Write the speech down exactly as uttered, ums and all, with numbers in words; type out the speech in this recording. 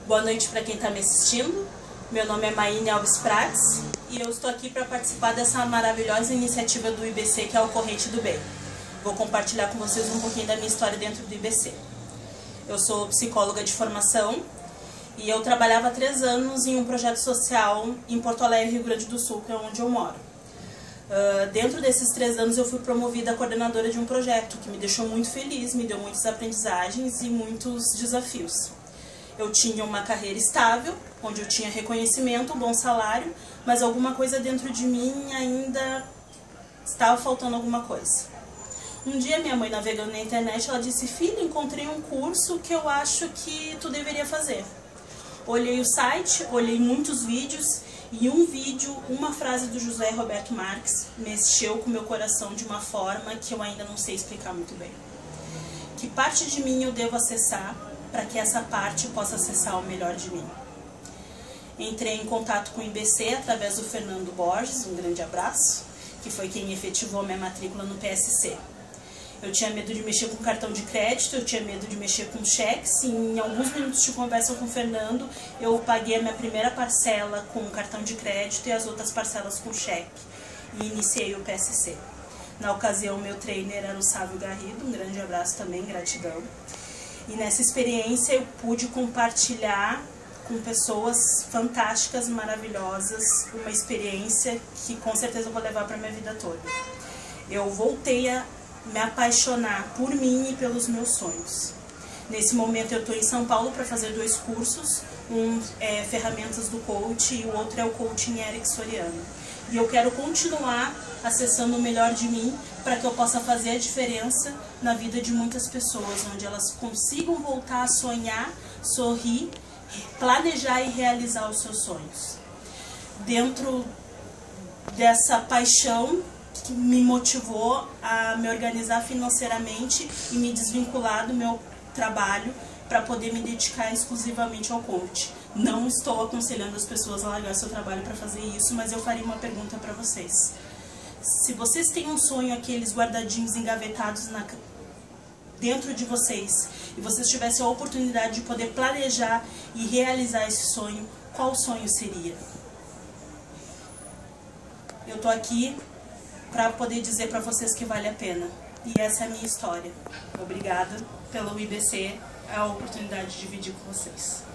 Boa noite para quem está me assistindo. Meu nome é Maíne Alves Prates e eu estou aqui para participar dessa maravilhosa iniciativa do I B C, que é o Corrente do Bem. Vou compartilhar com vocês um pouquinho da minha história dentro do I B C. Eu sou psicóloga de formação e eu trabalhava há três anos em um projeto social em Porto Alegre, Rio Grande do Sul, que é onde eu moro. Uh, dentro desses três anos eu fui promovida a coordenadora de um projeto que me deixou muito feliz, me deu muitas aprendizagens e muitos desafios. Eu tinha uma carreira estável, onde eu tinha reconhecimento, um bom salário, mas alguma coisa dentro de mim ainda estava faltando alguma coisa. Um dia minha mãe, navegando na internet, ela disse: filha, encontrei um curso que eu acho que tu deveria fazer. Olhei o site, olhei muitos vídeos, e um vídeo, uma frase do José Roberto Marques mexeu com meu coração de uma forma que eu ainda não sei explicar muito bem. Que parte de mim eu devo acessar para que essa parte possa acessar o melhor de mim? Entrei em contato com o I B C através do Fernando Borges, um grande abraço, que foi quem efetivou minha matrícula no P S C. Eu tinha medo de mexer com cartão de crédito, eu tinha medo de mexer com cheques, e em alguns minutos de conversa com o Fernando, eu paguei a minha primeira parcela com cartão de crédito e as outras parcelas com cheque, e iniciei o P S C. Na ocasião, meu trainer era o Sávio Garrido, um grande abraço também, gratidão. E nessa experiência eu pude compartilhar com pessoas fantásticas, maravilhosas, uma experiência que com certeza eu vou levar para a minha vida toda. Eu voltei a me apaixonar por mim e pelos meus sonhos. Nesse momento eu estou em São Paulo para fazer dois cursos, um é ferramentas do coach e o outro é o coaching ericksoniano. E eu quero continuar acessando o melhor de mim para que eu possa fazer a diferença na vida de muitas pessoas, onde elas consigam voltar a sonhar, sorrir, planejar e realizar os seus sonhos. Dentro dessa paixão que me motivou a me organizar financeiramente e me desvincular do meu trabalho para poder me dedicar exclusivamente ao coach. Não estou aconselhando as pessoas a largar seu trabalho para fazer isso, mas eu faria uma pergunta para vocês. Se vocês têm um sonho, aqueles guardadinhos, engavetados na, dentro de vocês, e vocês tivessem a oportunidade de poder planejar e realizar esse sonho, qual sonho seria? Eu estou aqui para poder dizer para vocês que vale a pena. E essa é a minha história. Obrigada pelo I B C, a oportunidade de dividir com vocês.